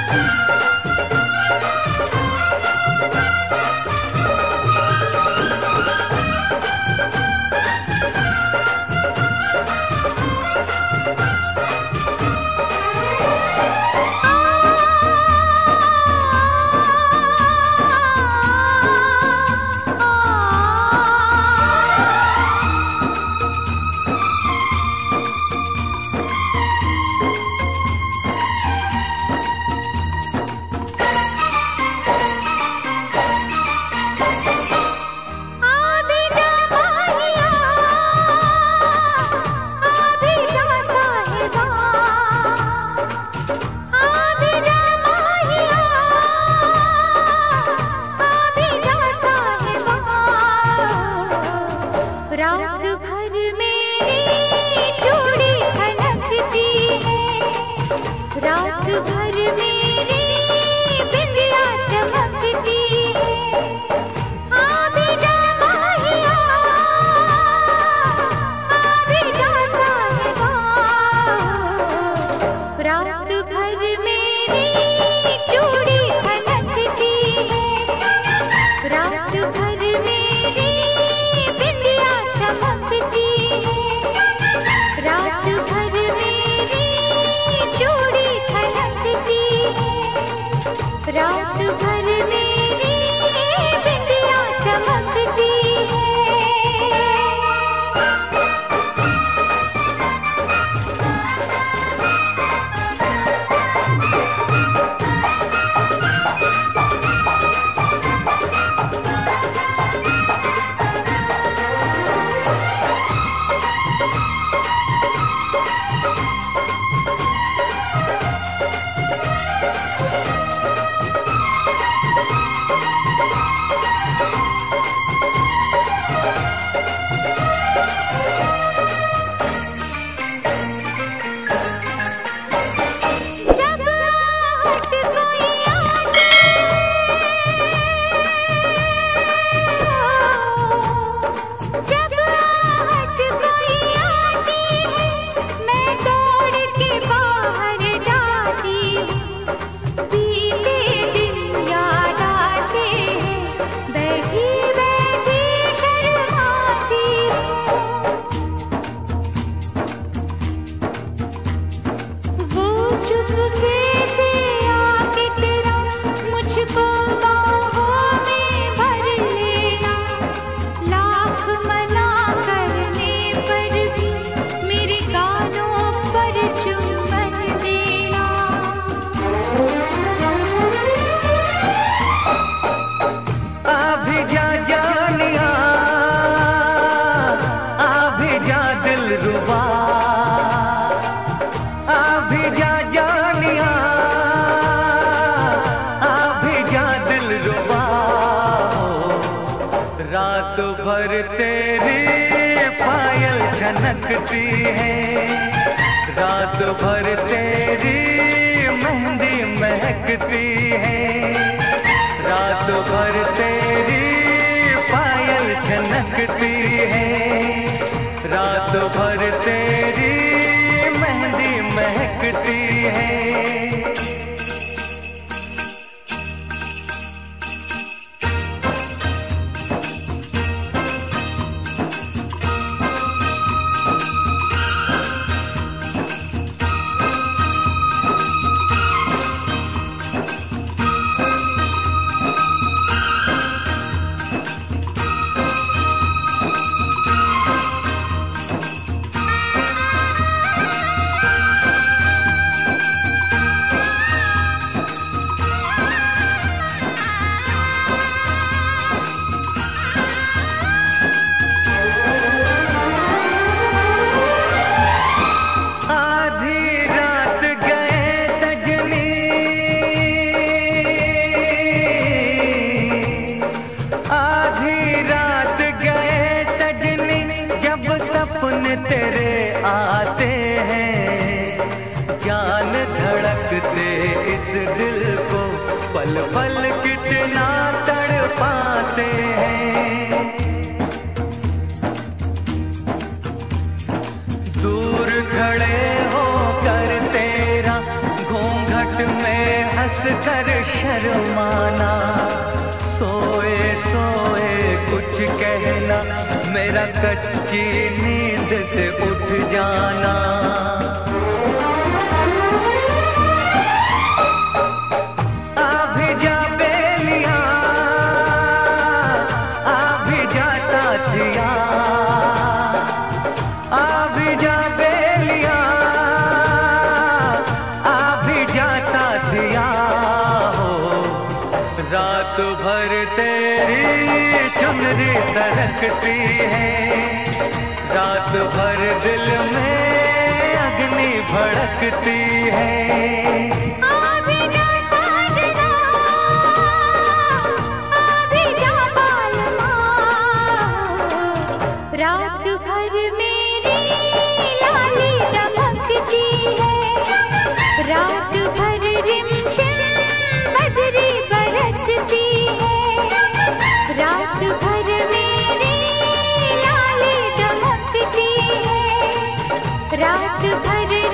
छनकती है रात भर तेरी मेहंदी महकती है, रात भर तेरी पायल छनकती है, रात भर तेरी मेहंदी महकती है। सपने तेरे आते हैं, जान धड़कते इस दिल को पल पल कितना तड़पाते हैं। दूर खड़े होकर तेरा घूंघट में हंस हंस कर शर्माना, सोए सोए कुछ कहना, मेरा कच्ची नींद से उठ जाना। आ भी जा बेलिया, आ भी जा साथिया, आ भी जा बेलिया, आ भी जा साथिया हो। रात भर तेरी चुनरी सरकती है, रात भर दिल में अग्नि भड़कती है। आ भी जा साजना, आ भी जा बालमा, रात भर मेरी लाली दमकती है, रात भर रिमझिम बदरी बरसती है, रात भर मेरी लाली दमकती है, रात भर